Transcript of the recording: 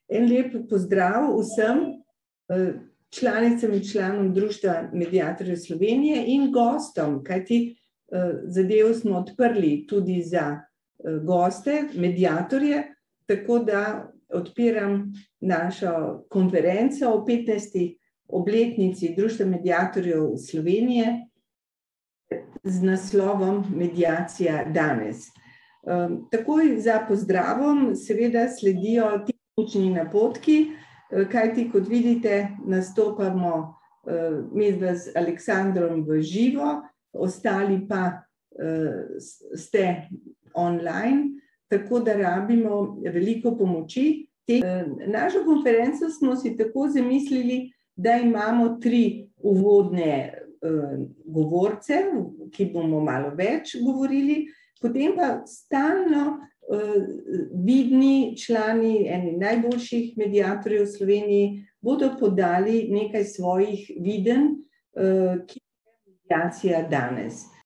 En lep pozdrav vsem članicam in članom Društva mediatorjev Slovenije in gostom, kajti zadevo smo odprli tudi za goste, mediatorje, tako da odpiram našo konferenco o 15. obletnici Društva mediatorjev Slovenije z naslovom Mediacija danes. Takoj za pozdravom seveda sledijo tehnični napotki, kajti kot vidite nastopamo midva z Aleksandrom v živo, ostali pa ste online, tako da rabimo veliko pomoči. Našo konferenco smo si tako zamislili, da imamo 3 uvodne govorce, ki bomo malo več govorili, potem pa stalno vidni člani eni najboljših mediatorjev v Sloveniji bodo podali nekaj svojih videnj, ki je mediacija danes.